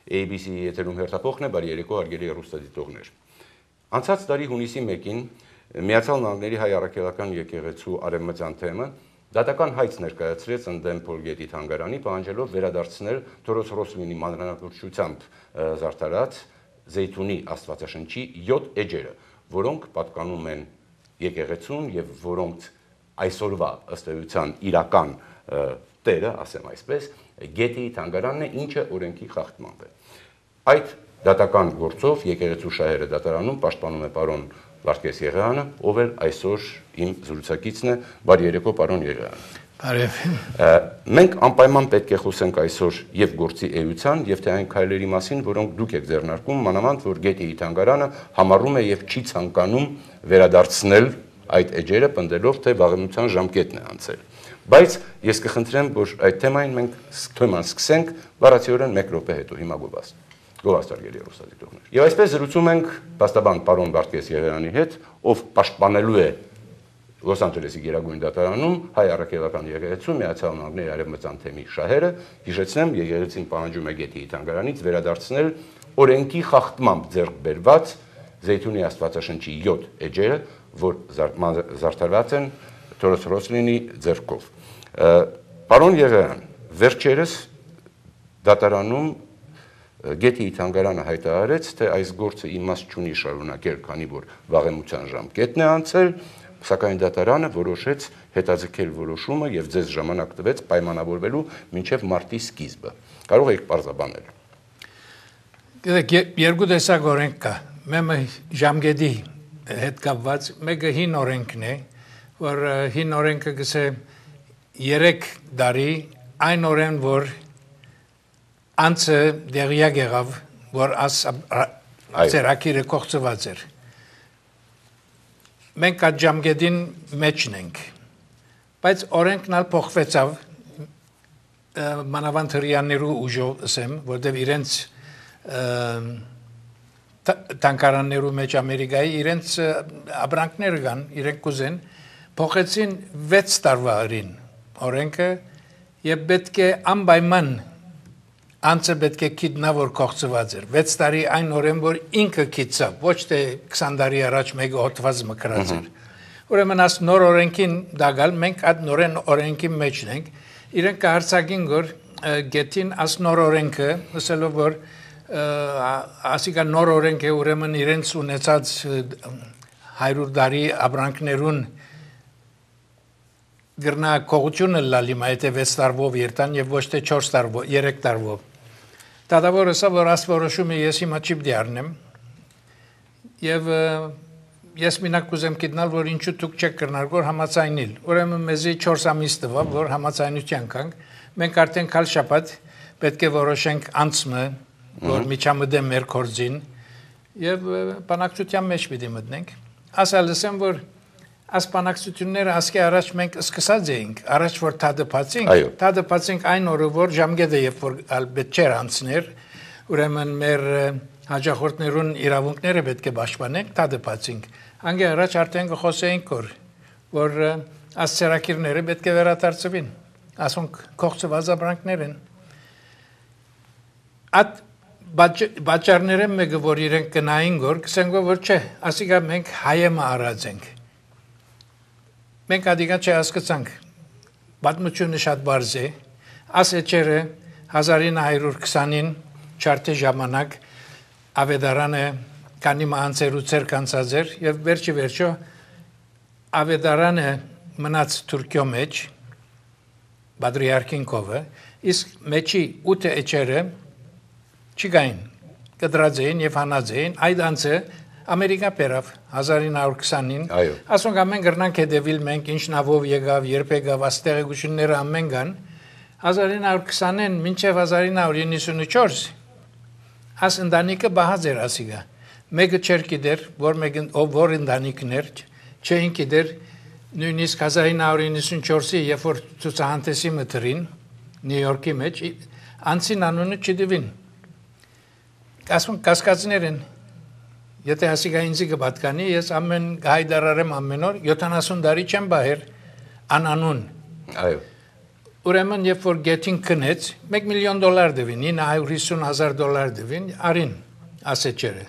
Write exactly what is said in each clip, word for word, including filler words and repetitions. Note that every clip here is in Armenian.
A B C եթերում հերթափոխն է, բարի երեկո հարգելի հեռուստադիտողներ։ Անցած տարի հունիսի մեկին Միացյալ Նահանգների հայ առաքելական եկեղեցու արևմտյան թեմը դատական հայց ներկայացրեց ընդդեմ Փոլգետի թանգարանի, պահանջելով վերադարձնել Թորոս Ռոսլինի մանրանկրչությամբ զարդարած Զեյթունի աստվածաշնչի յոթ էջերը, որոնք պատկանում են եկեղեցուն եւ որոնք այսօրվա ըստ էության իրական տերը, ասեմ այսպես, Գետիի թանգարանն է, ինչը օրենքի խախտմամբ է։ Այդ դատական գործով եկեղեցու շահերը դատարանում պաշտպանում է պարոն Վարդգես Եղեյանը, ով էլ այսօր իմ զրուցակիցն է, բարի երեկո պարոն Եղեյան։ Բարև։ Մենք անպայման պետք է խոսենք այսօր եւ գործի էության եւ թե այն քայլերի մասին, որոնք դուք եք ձեռնարկում, մանավանդ որ Գետիի թանգարանը համառում է եւ չի ցանկանում վերադարձնել այդ էջերը, պնդելով թե վաղեմության ժամկետն է անցել։ Բայց ես կխնդրեմ, որ այդ թեմային մենք թեման սկսենք բառացիորեն մեկ րոպե հետո, հիմա գովաս։ Գովաս հարգելի հեռուստադիտողներ։ Եվ այսպես զրուցում ենք փաստաբան պարոն Վարդգես Եղեյանի հետ, ով պաշտպանելու է Լոս Անջելեսի Գերագույն դատարանում հայ առաքելական եկեղեցու Միացյալ Նահանգների արևմտյան թեմի շահերը, հիշեցնեմ, եկեղեցին պահանջում է Գետիի թանգարանից վերադարձնել օրենքի խախտմամբ ձեռք բերված Զեյթունի աստվածաշնչի յոթ էջերը, որ զարդարված են Թորոս Ռոսլինի ձեռքով։ Պարոն Եղեյան, վերջերս դատարանում Գետիի թանգարանը հայտարարեց, թե այս գործը իմաստ չունի շարունակել, քանի որ վաղեմության ժամկետն է անցել, սակայն դատարանը որոշեց հետաձգել որոշումը եւ ձեզ ժամանակ տվեց պայմանավորվելու մինչեւ մարտի սկիզբը։ Կարող եք պարզաբանել։ Գիտեք, երկու տեսակ օրենք կա։ Մեմը ժամկետի հետ կապված, մեկը հին օրենքն է, որ հին օրենքը գսե երեք տարի այն օրեն, որ անցը դեղյակ եղավ, որ աս ծերակիրը կողծված էր։ Մենք այդ ժամկետին մեջն ենք, բայց օրենքն ալ փոխվեցավ մանավանդ հրեաներու ուժով, ասեմ, որտեղ իրենց թանգարաններու մեջ Ամերիկայի իրենց ապրանքները կան, իրենք կուզեն, փոխեցին վեց տարվա արին օրենքը եւ պետք է անպայման անցը պետք է գիտնա որ կողծված էր վեց տարի այն օրեն որ ինքը գիծավ ոչ թե քսան տարի առաջ մեկը հոդված մկրած էր ուրեմն աս նոր օրենքին դագալ մենք այդ նորեն օրենքի մեջն ենք իրենք կհարցակին որ գետին աս նոր օրենքը ասելով որ ասիկա նոր օրենք է ուրեմն իրենց ունեցած հարյուր տարի ապրանքներուն գրնա կողությունը լալիմա եթե վեց տարվով երտան եւ ոչ թե չորս տարվով երեք տարվով Տադավորը սա որ ասվորոշումը ես հիմա չի պիտի առնեմ եւ ես մինակ կուզեմ գիտնալ որ ինչու դուք չեք կրնալ որ համացայնիլ ուրեմն մեզի չորս ամիս տվավ որ համացայնության կանք մենք արդեն քալ շաբաթ պետք է որոշենք անցմը որ միջամտեմ մեր կորձին եւ բանակցության մեջ պիտի մտնենք ասալ լսեմ որ ասպանակցությունները ասկի առաջ մենք սկսած էինք առաջ որ թադփացինք թադփացինք այն օրը որ ժամկետը երբ որ ալբետ չեր անցներ ուրեմն մեր հաջախորդներուն իրավունքները պետք է պաշտպանենք թադփացինք անգե առաջ արդեն կխոսեինք որ որ ասցերակիրները պետք է վերադարձվին ասոնք կողծված ապրանքներ են at բաճարները մեկը որ իրենք կնային որ կսենք որ չէ ասիկա մենք հայեմը արած ենք Մենք ադիգա չէ հասկացանք, պատմությունը շատ բարձ է, աս էջերը հազար ինը քսանին չարդե ժամանակ ավետարանը կանի մանցերու ծեր կանցած էր և վերջի վերջո ավետարանը մնաց Թուրքիո մեջ, բադրիարքին կովը, իսկ մեջի ութ էջերը չի գային, կդրած էին և հանած էին, այդ անցը Ամերիկա պերավ հազար ինը քսանին ասոնք ամեն գրնանք հետևիլ մենք ինչ նավով եկավ երբ եկավ աստեղեկությունները ամեն կան հազար ինը քսանին մինչև հազար ինը իննսունուչորս աս ընտանիքը բահած էր ասիգա մեկը չեր գիտեր որ մեկն ով որ ընտանիքն էր չէին գիտեր նույնիսկ հազար ինը իննսունուչորսի երբ որ ցուցահանդեսի մտրին Նյու Յորքի մեջ անցին անունը չդվին ասոնք կասկածներ են Եթե հասիկա ինձի կպատկանի, ես ամեն հայդարարեմ ամեն օր, յոթանասուն տարի չեմ բահեր անանուն։ Այո։ ուրեմն երբ որ գետին քնեց, մեկ միլիոն դոլար դվին, ինը հարյուր հիսուն հազար դոլար դվին, արին ասեջերը։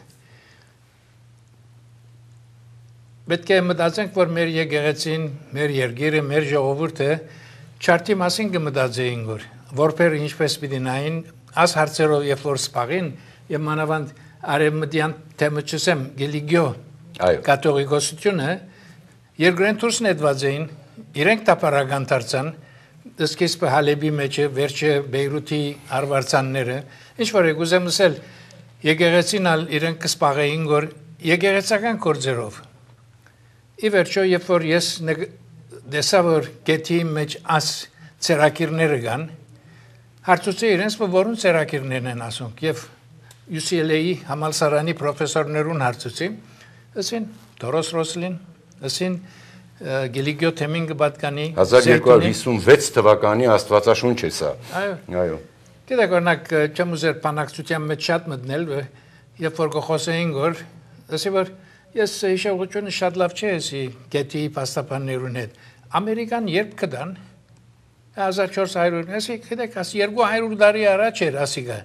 Պետք է մտածենք, որ մեր եկեղեցին, մեր երկիրը, մեր ժողովուրդը չարտի մասին կմտածեին, որ որբերը ինչպես պիտի նային, աս հարցերով երբ որ սպաղին, եւ մանավանդ արևմտյան թեմը չսեմ, գելիգյո կաթողիկոսությունը երկրեն դուրս նետված էին, իրենք տապարական դարձան, սկիզբը Հալեբի մեջը, վերջը Բեյրութի արվարձանները, ինչ որ եք ուզեմ ասել, եկեղեցին ալ իրենք կսպաղեին, որ եկեղեցական գործերով։ Ի վերջո, երբ որ ես դեսա, որ գետի մեջ աս ցերակիրները կան, հարցուցի իրենց, որոնց ցերակիրներն են ասոնք, եւ յու սի էլ էի համալսարանի պրոֆեսորներուն հարցուցի, ասին Դորոս Ռոսլին, ասին Գելիգյո թեմին կպատկանի հազար երկու հարյուր հիսունվեց թվականի Աստվածաշունչ է սա։ Այո։ Գիտեք, օրինակ չեմ ուզեր բանակցության մեջ շատ մտնել, երբ որ կխոսեին, որ ասի որ ես հիշողությունը շատ լավ չէ, ասի գետի փաստաբաններուն հետ։ Ամերիկան երբ կդան հազար չորս հարյուր, ասի գիտեք, ասի երկու հարյուր տարի առաջ էր ասիգա։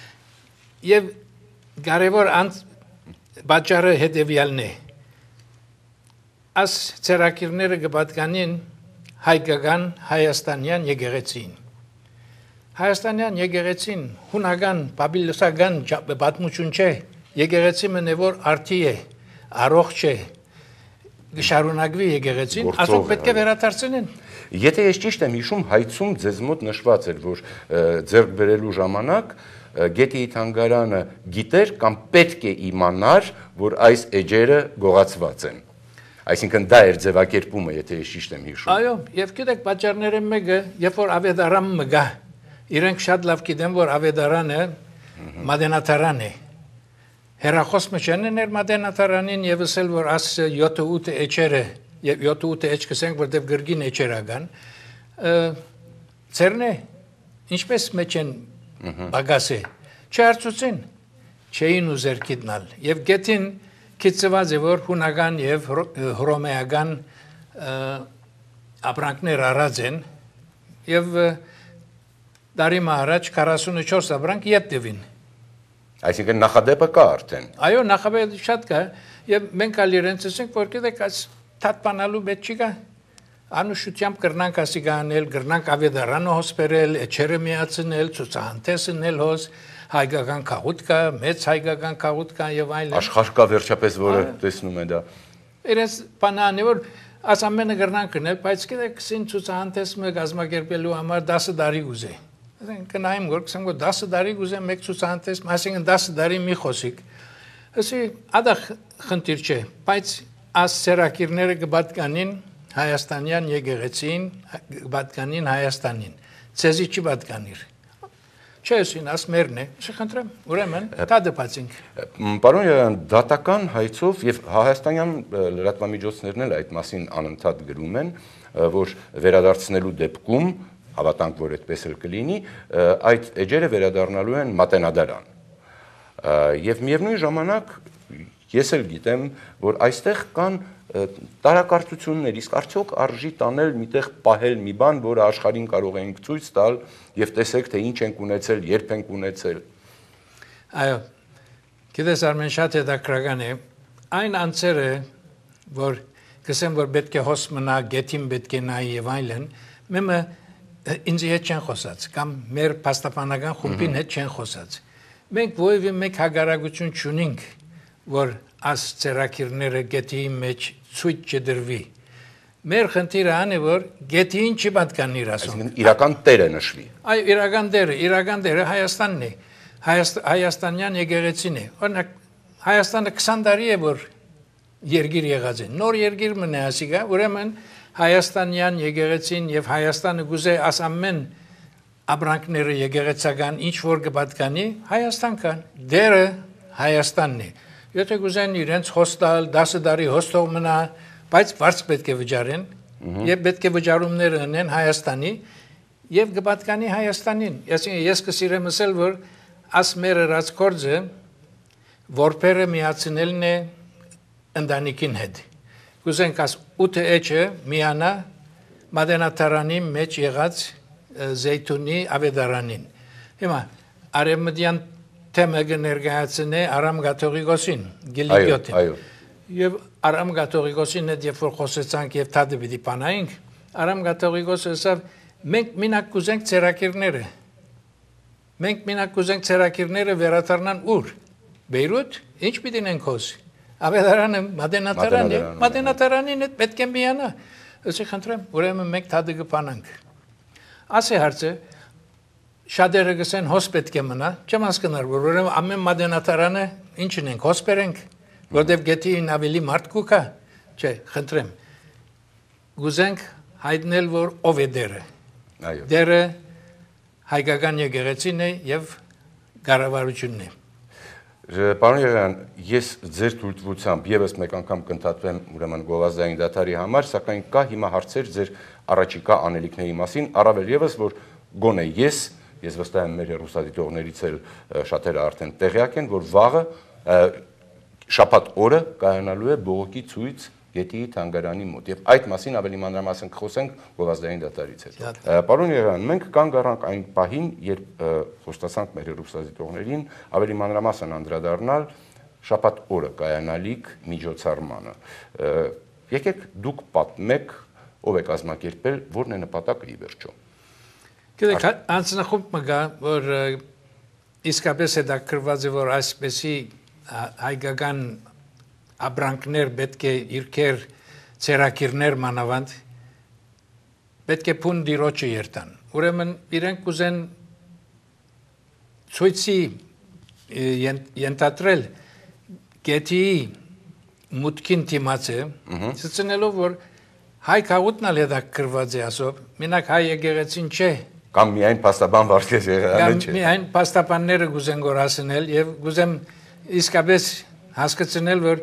Եվ կարևոր անց պատճառը հետևյալն է։ Աս ցերակիրները կպատկանին հայկական հայաստանյան եկեղեցին։ Հայաստանյան եկեղեցին հունական, բաբիլոսական պատմություն չէ, եկեղեցի մնե որ արդի է, առողջ է, գշարունակվի եկեղեցին, ասոնք պետք է վերադարձնեն։ Եթե ես ճիշտ եմ հիշում, հայցում ձեզ մոտ նշված էր, որ ձեռք բերելու ժամանակ գետի թանգարանը գիտեր կամ պետք է իմանար, որ այս էջերը գողացված են։ Այսինքն դա էր ձևակերպումը, եթե ես ճիշտ եմ հիշում։ Այո, եւ գիտեք, պատճառները մեկը, երբ որ ավետարան մգա, իրենք շատ լավ գիտեն, որ ավետարանը մատենատարան է։ Հերախոսը չեն ներ մատենատարանին եւ ասել, որ աս յոթ ութ էջերը, եւ յոթ ութ էջ կսենք, որտեւ գրգին էջերական, ծերնե, ինչպես մեջ են բագասե, չարծուցին, չէին ուզեր գիտնալ, եւ գետին Քիծված է, որ հունական և հռոմեական ապրանքներ առած են և դարիմա առաջ քառասունուչորս ապրանք ետ դվին։ Այսինքն նախադեպը կա արդեն։ Այո, նախադեպը շատ կա և մենք ալ իրենց ասենք, որ գիտեք, այս թատպանալու պետք չի կա։ Անուշությամբ կրնանք ասի գանել, կրնանք ավետարանը հոսպերել, էջերը միացնել, ցուցահանդեսնել հոս, հայկական քաղուտ կա, մեծ հայկական քաղուտ կա եւ այլն։ Աշխարհ կա վերջապես, որը տեսնում է դա։ Իրենց բանանը որ աս ամենը կրնանք կնել, բայց գիտեք, սին ցուցահանդեսը գազմագերբելու համար դասը տարի ուզե։ Ասենք կնայեմ որ կսեմ որ դասը տարի ուզե մեկ ցուցահանդես, այսինքն դասը տարի մի խոսիկ։ Ասի ադա խնդիր չէ, բայց աս սերակիրները կպատկանին Հայաստանյան եկեղեցին, կպատկանին Հայաստանին։ Ցեզի չի պատկանիր։ Չէ, ասին, աս մերն է, շխնդրեմ, ուրեմն, դա դպացինք։ Պարոն Յարյան, դատական հայցով և հայաստանյան լրատվամիջոցներն էլ այդ մասին անընդհատ գրում են, որ վերադարձնելու դեպքում, հավատանք, որ այդպես էլ կլինի, այդ էջերը վերադառնալու են մատենադարան։ Եվ միևնույն ժամանակ ես էլ գիտեմ, որ այստեղ կան տարակարծություններ, իսկ արդյոք արժի տանել միտեղ պահել մի բան, որը աշխարհին կարող ենք ցույց տալ եւ տեսեք թե ինչ ենք ունեցել, երբ ենք ունեցել։ Այո։ Գիտես Արմեն, շատ հետաքրքրական է։ Այն անձերը, որ կսեմ որ պետք է հոս մնա, գետին պետք է նայի եւ այլն, մեմը ինձ հետ չեն խոսած, կամ մեր փաստաբանական խումբին հետ չեն խոսած։ Մենք ովի մեկ հագարակություն չունենք, որ աս ցերակիրները գետի մեջ ցույց չդրվի։ Մեր խնդիրը այն է, որ գետին չի պատկանիր ասում։ Այսինքն իրական տերը նշվի։ Այ իրական տերը, իրական տերը Հայաստանն է։ Հայաստանյան եկեղեցին է։ Օրինակ Հայաստանը քսան տարի է որ երկիր եղած է։ Նոր երկիր մնա ասիգա, ուրեմն Հայաստանյան եկեղեցին եւ Հայաստանը գուզե աս ամեն ապրանքները եկեղեցական ինչ որ կպատկանի Հայաստան կան։ Դերը Հայաստանն է։ Եթե գուզեն իրենց հոստալ, դասը տարի հոստով մնա, բայց վարձ պետք է վճարեն, եւ պետք է վճարումներ ունեն Հայաստանի եւ կպատկանի Հայաստանին։ Ես կսիրեմ ասել, որ աս մեր ռած կորձը որբերը միացնելն է ընտանիքին հետ։ Գուզենք աս ութ էջը միանա մատենատարանի մեջ եղած Զեյթունի ավետարանին։ Հիմա արևմտյան թեմը կներկայացնե Արամ Կաթողիկոսին, Գիլիգյոտին։ Այո, այո։ Եվ Արամ Կաթողիկոսին հետ երբ որ խոսեցանք եւ թադը պիտի բանայինք, Արամ Կաթողիկոսը ասավ. մենք մենակ կուզենք ցերակիրները։ Մենք մենակ կուզենք ցերակիրները վերադառնան ուր։ Բեյրութ, ինչ պիտի նենք խոսի։ Ավետարանը Մադենատարանը, Մադենատարանին հետ պետք է միանա։ Ասի խնդրեմ, ուրեմն մենք թադը կփանանք։ Ասի հարցը շատերը գսեն հոս պետք է մնա, չեմ հասկանում, որ ուրեմն ամեն Մադենատարանը ինչն ենք, հոս բերենք, որտեվ գետին ավելի մարդ կուքա։ Չէ, խնդրեմ։ Գուզենք հայտնել, որ ով է դերը։ Այո։ Դերը հայկական եկեղեցին է եւ կառավարությունն է։ Պարոն Եղիան, ես ձեր թույլտվությամբ եւս մեկ անգամ կընդհատվեմ ուրեմն գովազդային դատարի համար, սակայն կա հիմա հարցեր ձեր առաջիկա անելիքների մասին, առավել եւս որ գոնե ես, ես վստահ եմ մեր հեռուստադիտողներից էլ շատերը արդեն տեղյակ են, որ վաղը շաբաթ օրը կայանալու է բողոքի ցույց Գետիի թանգարանի մոտ եւ այդ մասին ավելի մանրամասն կխոսենք գովազդային դատարից հետո։ Պարոն Եղիան, մենք կանգ առանք այն պահին, երբ խոստացանք մեր հեռուստադիտողներին ավելի մանրամասն անդրադառնալ շաբաթ օրը կայանալիք միջոցառմանը։ Եկեք դուք պատմեք, ով է կազմակերպել, որն է նպատակը ի վերջո։ Գիտեք, անցնախումբ մգա, որ իսկապես հետաքրքրված է, որ այսպեսի հայկական ապրանքներ պետք է իրքեր ցերակիրներ մանավանդ պետք է փուն դիրոջը երթան։ Ուրեմն իրենք կուզեն ցույցի ենթադրել գետի մուտքին դիմացը, ցցնելով որ հայ քաղուտն ալ հետաքրքրված է ասով, մենակ հայ եկեղեցին չէ։ Կամ միայն փաստաբան Վարդգես Եղիանը չէ։ Կամ միայն փաստաբանները գուզեն գորասնել եւ գուզեմ իսկապես հասկացնել, որ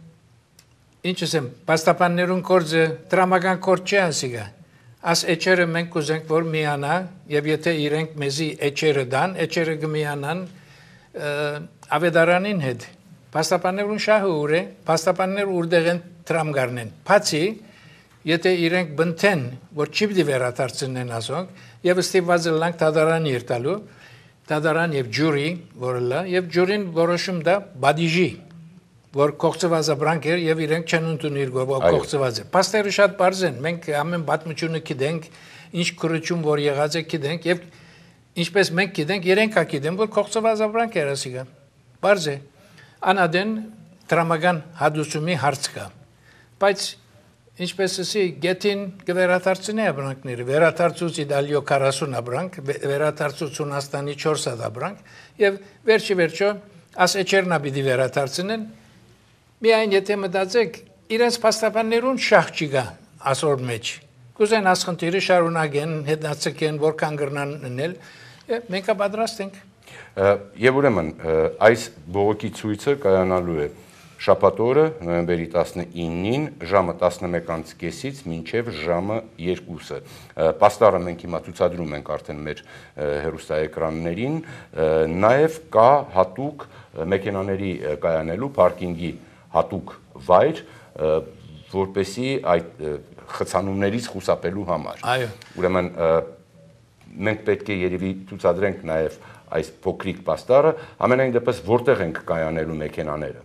ինչ ասեմ, փաստաբաններուն կորձը դրամական կորձ չէ ասիգա։ Աս էջերը մենք կուզենք որ միանա եւ եթե իրենք մեզի էջերը դան, էջերը կմիանան ավետարանին հետ։ Փաստաբաններուն շահը ուր է, փաստաբանները ուրդեղ են դրամ գարնեն։ Բացի եթե իրենք բնթեն, որ չի պիտի վերադարձնեն ասոնք, եւ ստիպված լանք դատարան երտալու, դատարան եւ ջուրի, որը լա, եւ ջուրին որոշում դա բադիժի, որ կողծված ապրանք էր եւ իրենք չեն ընդունել կողծված է։ Պաստերը շատ բարձ են, մենք ամեն պատմությունը գիտենք, ինչ քրություն որ եղած է գիտենք եւ ինչպես մենք գիտենք, իրենք ա գիտեն, որ կողծված ապրանք էր ասիգա։ Բարձ է։ Անադեն դրամական հադուսումի հարց կա։ Բայց ինչպես ասի, գետին կվերադարձնի ապրանքները, վերադարձուց Իտալիո քառասուն ապրանք, վերադարձուց Հունաստանի չորս հատ ապրանք եւ վերջի վերջո աս էջերնա պիտի վերադարձնեն։ Միայն եթե մտածեք, իրենց փաստաբաններուն շահ չկա ասոր մեջ։ Կուզեն ասխնդիրը շարունակեն, հետնացկեն, որքան գրնան ընել, եւ մենք պատրաստ ենք։ Եվ ուրեմն այս բողոքի ցույցը կայանալու է շաբաթ օրը նոյեմբերի տասնինին ժամը տասնմեկ կեսից մինչև ժամը երկուսը։ Պաստառը մենք հիմա ցուցադրում ենք արդեն մեր հեռուստաէկրաններին, նաև կա հատուկ մեքենաների կայանելու պարկինգի հատուկ վայր, որպեսի այդ խցանումներից խուսափելու համար։ Այո։ Ուրեմն մենք պետք է երևի ցուցադրենք նաև այս փոքրիկ պաստառը, ամենայն դեպս որտեղ ենք կայանելու մեքենաները։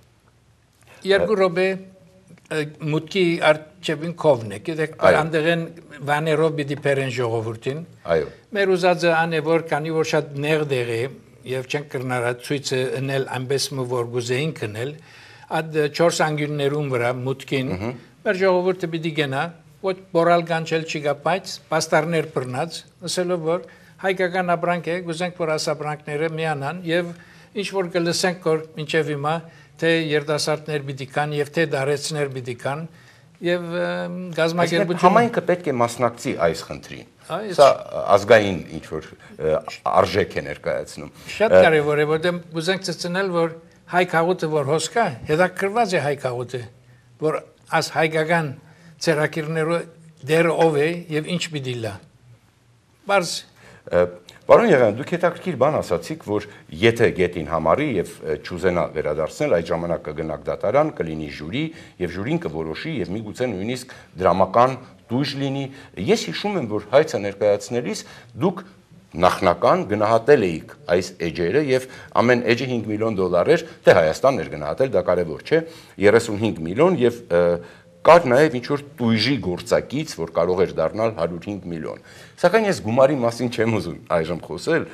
Երկու րոպե մուտքի արջևին կողմն է, գիտեք, անդեղեն վաներով պիտի բերեն ժողովրդին։ Այո։ Մեր ուզածը ան է, որ քանի որ շատ նեղ դեղ է եւ չենք կրնարա ցույցը ընել այնպես որ գուզեին կնել, այդ չորս անգյուններուն վրա մուտքին մեր ժողովուրդը պիտի գնա, ոչ բորալ կանչել չի գա, բայց պաստառներ բռնած, ասելով որ հայկական ապրանք է, գուզենք որ աս ապրանքները միանան եւ ինչ որ կլսենք որ մինչեւ հիմա թե երդասարտներ պիտի կան եւ թե դարեցներ պիտի կան եւ գազམ་ակերպությունը համայնքը պետք է մասնակցի այս խնդրին։ Սա ազգային ինչ որ արժեք է ներկայացնում։ Շատ կարեւոր է, որտեղ ուզենք ցցնել, որ հայ քաղուտը որ հոսքա, հետաքրված է հայ քաղուտը, որ աս հայկական ցերակիրներու դեր ով է եւ ինչ պիտի լա։ Բայց Պարոն Եղիան, դուք հետաքրքիր բան ասացիք, որ եթե գետին համարի եւ չուզենա վերադարձնել, այդ ժամանակ կգնաք դատարան, կլինի ժյուրի եւ ժյուրին կորոշի եւ միգուցե նույնիսկ դրամական դույժ լինի։ Ես հիշում եմ, որ հայցը ներկայացնելիս դուք նախնական գնահատել էիք այս էջերը եւ ամեն էջը հինգ միլիոն դոլար էր, դե Հայաստանն էր գնահատել, դա կարեւոր չէ, երեսունհինգ միլիոն եւ կար նաեւ ինչ որ տույժի գործակից, որ կարող էր դառնալ հարյուր հինգ միլիոն։ Սակայն ես գումարի մասին չեմ ուզում այժմ խոսել,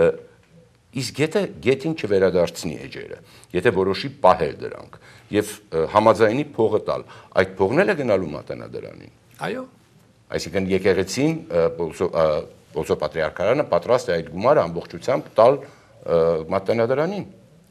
իսկ եթե գետին չվերադարձնի էջերը, եթե որոշի պահել դրանք եւ համաձայնի փողը տալ, այդ փողն էլ է գնալու Մատենադարանին։ Այո։ Այսինքն եկեղեցին Պոլսո Պատրիարքարանը պատրաստ է այդ գումարը ամբողջությամբ տալ Մատենադարանին։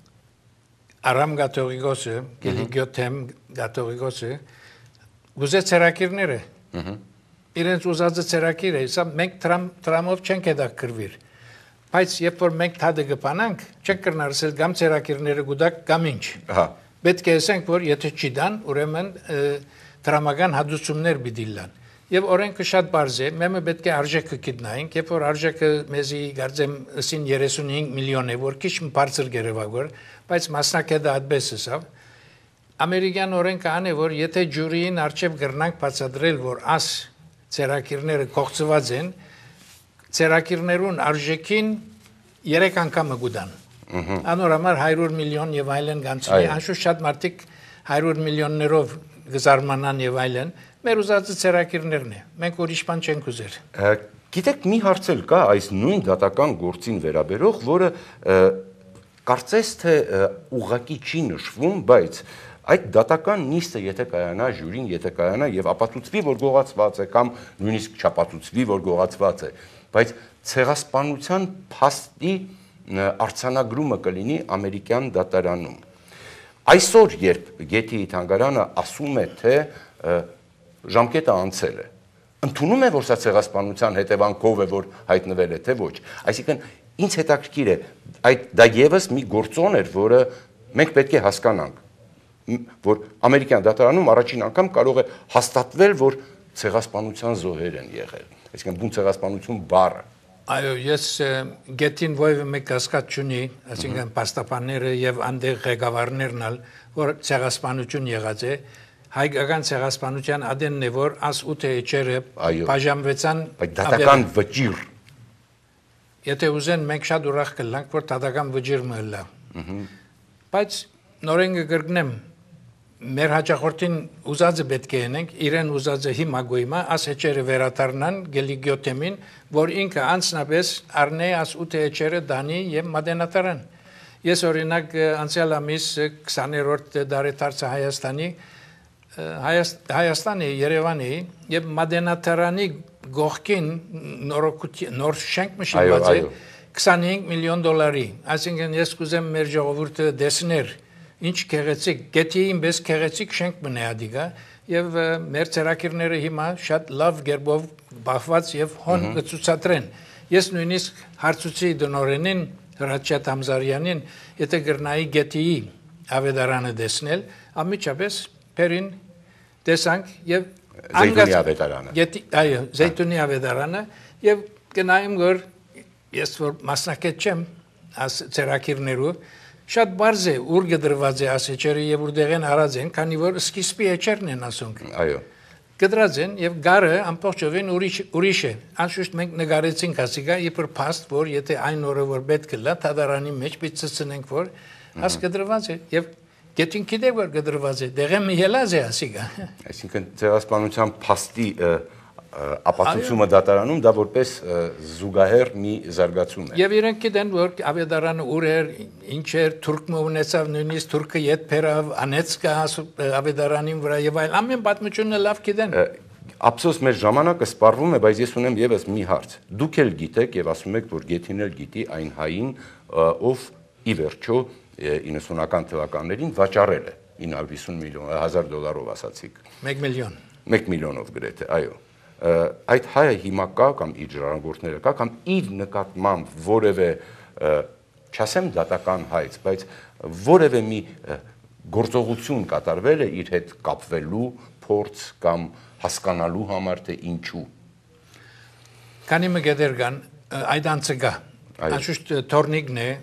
Արամ Գաթողիկոսը, Գելիգյոթեմ Գաթողիկոսը գուզե ցերակիրները։ Իրենց ուզածը ցերակիր է, սա մենք տրամով չենք հետաքրվիր։ Բայց երբ որ մենք թադը գպանանք, չենք կրնարսել կամ ցերակիրները գուդակ կամ ինչ։ Ահա։ Պետք է ասենք, որ եթե չի դան, ուրեմն տրամական հատուցումներ պիտի լան։ Եվ օրենքը շատ բարձ է, մեմը պետք է արժեքը գտնայինք, երբ որ արժեքը մեզի գարձեմ ըսին երեսունհինգ միլիոն է, որ քիչ բարձր գերեվագոր, բայց մասնակետը այդպես էսավ։ Ամերիկյան օրենքը ան է, որ եթե ջուրիին արժև գրնանք բացատրել, որ աս ցերակիրները կողծված են, ցերակիրներուն արժեքին երեք անգամը գուդան։ Անորամար հարյուր միլիոն եւ այլն գանցնի, անշուշտ շատ մարդիկ հարյուր միլիոններով գզարմանան եւ այլն, մեր ուզածը ցերակիրներն է։ Մենք ուրիշ բան չենք ուզեր։ Գիտեք, մի հարց էլ կա այս նույն դատական գործին վերաբերող, որը կարծես թե ուղղակի չի նշվում, բայց այդ դատական նիստը եթե կայանա ժյուրին, եթե կայանա եւ ապացուցվի, որ գողացված է կամ նույնիսկ չապացուցվի, որ գողացված է, բայց ցեղասպանության փաստի արձանագրումը կլինի ամերիկյան դատարանում։ Այսօր, երբ Գետիի թանգարանը ասում է, թե ժամկետը անցել է, ընդունում է, որ սա ցեղասպանության հետևանքով է, որ հայտնվել է, թե ոչ։ Այսինքն, ինձ հետաքրքիր է, այդ դա եւս մի գործոն էր, որը մենք պետք է հասկանանք, որ ամերիկյան դատարանում առաջին անգամ կարող է հաստատվել, որ ցեղասպանության զոհեր են եղել։ Այսինքն, բուն ցեղասպանություն բառը։ Այո, ես գետին ովը մեկ հասկաց չունի, այսինքն պաստապանները եւ անդեղ ղեկավարներն ալ, որ ցեղասպանություն եղած է, հայկական ցեղասպանության ադենն է, որ աս ութ էջերը բաժանվեցան, բայց դատական վճիռ։ Եթե ուզեն մենք շատ ուրախ կլանք, որ դատական վճիռ մըլա։ Բայց նորենգը գրգնեմ մեր հաջախորդին ուզածը պետք է ենենք, իրեն ուզածը հիմա գոյմա, աս էջերը վերադառնան Գելիգյոթեմին, որ ինքը անձնապես առնե աս ութ էջերը դանի եւ Մատենադարան։ Ես օրինակ անցյալ ամիս քսաներորդ դարեթարցը Հայաստանի Հայաստանի Երևանի եւ Մատենադարանի գողքին նոր շենք մշակված է քսանհինգ միլիոն դոլարի, այսինքն ես կուզեմ մեր ժողովուրդը տեսներ ինչ քեղեցիկ, գետին բես քեղեցիկ շենք մնա դիգա եւ մեր ցերակիրները հիմա շատ լավ գերբով բախված եւ հոն կցուցադրեն։ Ես նույնիսկ հարցուցի դնորենին Հրաչյա Համզարյանին, եթե գրնայի գետիի ավետարանը տեսնել, ամիջապես փերին տեսանք եւ Զեյթունի ավետարանը։ Գետի, այո, Զեյթունի ավետարանը եւ գնայım որ ես որ մասնակից չեմ աս ցերակիրներու շատ բարձ է ուր գդրված է ասեջերը եւ որտեղեն արած են, քանի որ սկիզբի էջերն են ասոնք։ Այո։ Գդրած են եւ գարը ամբողջովին ուրիշ ուրիշ է։ Անշուշտ մենք նկարեցինք ասիկա իբր փաստ, որ եթե այն օրը որ պետք է լա թադարանի մեջ պիտցնենք, որ աս գդրված է եւ գետին գիտե որ գդրված է, դեղը մի ելած է ասիկա։ Այսինքն ցեղասպանության փաստի ապացուցումը դատարանում դա որպես զուգահեռ մի զարգացում է։ Եվ իրենք գիտեն, որ ավետարանը ուր էր, ինչ էր, թուրքը ունեցավ, նույնիսկ թուրքը ետ փերավ, անեց կա ավետարանին վրա եւ այլ ամեն պատմությունը լավ գիտեն։ Ափսոս մեր ժամանակը սպառվում է, բայց ես ունեմ եւս մի հարց։ Դուք էլ գիտեք եւ ասում եք, որ Գետին էլ գիտի այն հային, ով ի վերջո իննսունական թվականներին վաճառել է ինը հարյուր հիսուն միլիոն հազար դոլարով ասացիք։ մեկ միլիոն։ մեկ միլիոնով գրեթե, այո։ Այդ հայը հիմա կա կամ իր ժառանգորդները կա կամ իր նկատմամբ որևէ չասեմ դատական հայց, բայց որևէ մի գործողություն կատարվել է իր հետ կապվելու փորձ կամ հասկանալու համար թե ինչու։ Քանի մգեդեր կան, այդ անցը գա։ Անշուշտ թորնիկն է,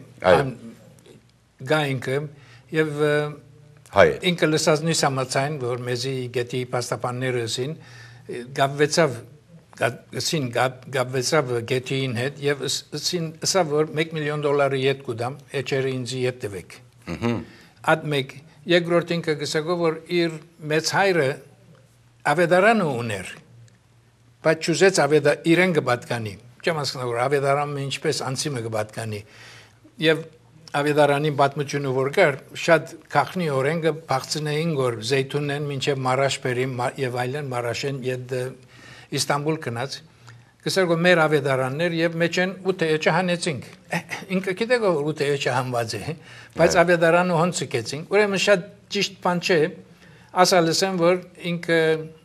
գա ինքը եւ հայ ինքը լսածնի համացայն, որ մեզի գետի պաստապանները ասին, գավվեցավ գասին գավվեցավ գետին հետ եւ սին սա որ մեկ միլիոն դոլարի ետ կուդամ էջերը ինձ ետ տվեք ատ մեկ երկրորդ ինքը գսակո որ իր մեծ հայրը ավետարանը ուներ բայց ճուզեց ավետա իրեն կպատկանի չեմ հասկանում որ ավետարանը ինչպես անցիմը կպատկանի եւ ավետարանի պատմությունը որ կար շատ քախնի օրենքը բացնեին որ զեյթունեն մինչև մարաշպերի եւ այլն մարաշեն եդ Իստանբուլ գնաց կսերգո մեր ավետարաններ եւ մեջեն ուտեյը հանեցինք ինքը գիտեք որ ուտեյը հանված է բայց ավետարանը հոնցկեցինք ուրեմն շատ ճիշտ բան չէ ասալսեմ որ ինքը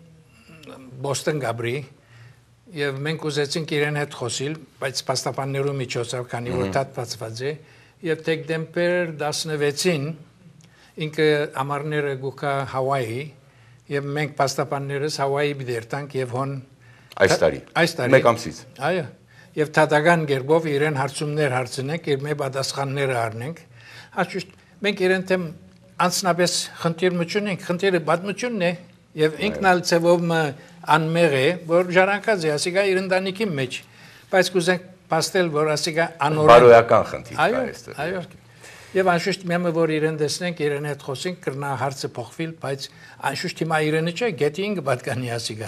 Բոստոն գաբրի եւ մենք ուզեցինք իրեն հետ խոսիլ բայց պաստապաններու միջոցով քանի որ դատվածված է եւ դեկտեմբեր տասնվեցին ինքը ամառները գուկա Հավայի եւ մենք պաստապաններս Հավայի բերտանք եւ հոն այս տարի այս տարի մեկ ամսից այո եւ թադական գերբով իրեն հարցումներ հարցնենք եւ մեր պատասխանները առնենք ասում մենք իրեն թեմ անցնաբես խնդիր մճունենք խնդիրը պատմությունն է եւ ինքնալ ծևով անմեղ է որ ժառանգած է ասիկա իր ընտանիքի մեջ բայց կուզենք պաստել որ ասիկա անորեն բարոյական խնդիր կա այստեղ այո եւ անշուշտ մեմը որ իրեն տեսնենք իրեն հետ խոսենք կրնա հարցը փոխվել բայց անշուշտ հիմա իրենը չէ գետին կպատկանի ասիկա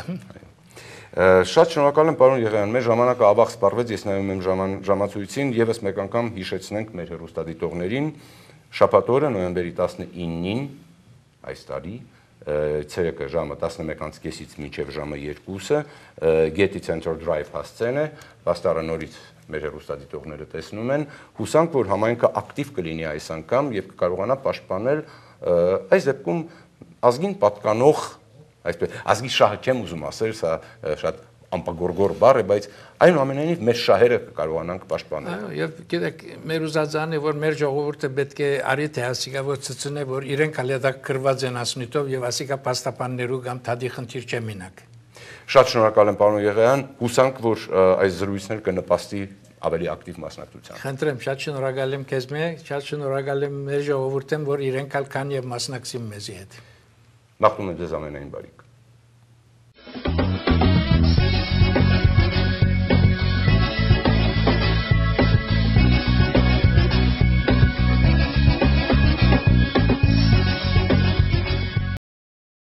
Շատ շնորհակալ եմ պարոն Եղեյան, մեր ժամանակը ավաղ սպառվեց, ես նայում եմ ժամացույցին, եւս մեկ անգամ հիշեցնենք մեր հեռուստադիտողներին, շաբաթ օրը նոյեմբերի տասնինին այս տարի, ցերեկը ժամը տասնմեկ կեսից մինչև ժամը երկուսը, Getty Center Drive հասցեն է, պաստառը նորից մեր հեռուստադիտողները տեսնում են, հուսանք, որ համայնքը ակտիվ կլինի այս անգամ եւ կկարողանա պաշտպանել այս դեպքում ազգին պատկանող Այսպես ազգի շահը չեմ ուզում ասել, սա շատ ամպագորգոր բառ է, բայց այնուամենայնիվ մեր շահերը կարողանանք պաշտպանել։ Այո, եւ գիտեք, մեր ուզածն է, որ մեր ժողովուրդը պետք է արի թե ասիկա որ ցցնե, որ իրենք հալիադակ կրված են ասնիտով եւ ասիկա պաստապաններու կամ թադի խնդիր չեն մինակ։ Շատ շնորհակալ եմ պարոն Եղեյան, հուսանք, որ այս զրույցները կնպաստի ավելի ակտիվ մասնակցության։ Խնդրեմ, շատ շնորհակալ եմ քեզ մեզ, շատ շնորհակալ եմ մեր ժողովուրդին, որ իրենք ալքան եւ մասնակցին մեզի հետ։ Մաղթում եմ ձեզ ամենայն բարիք։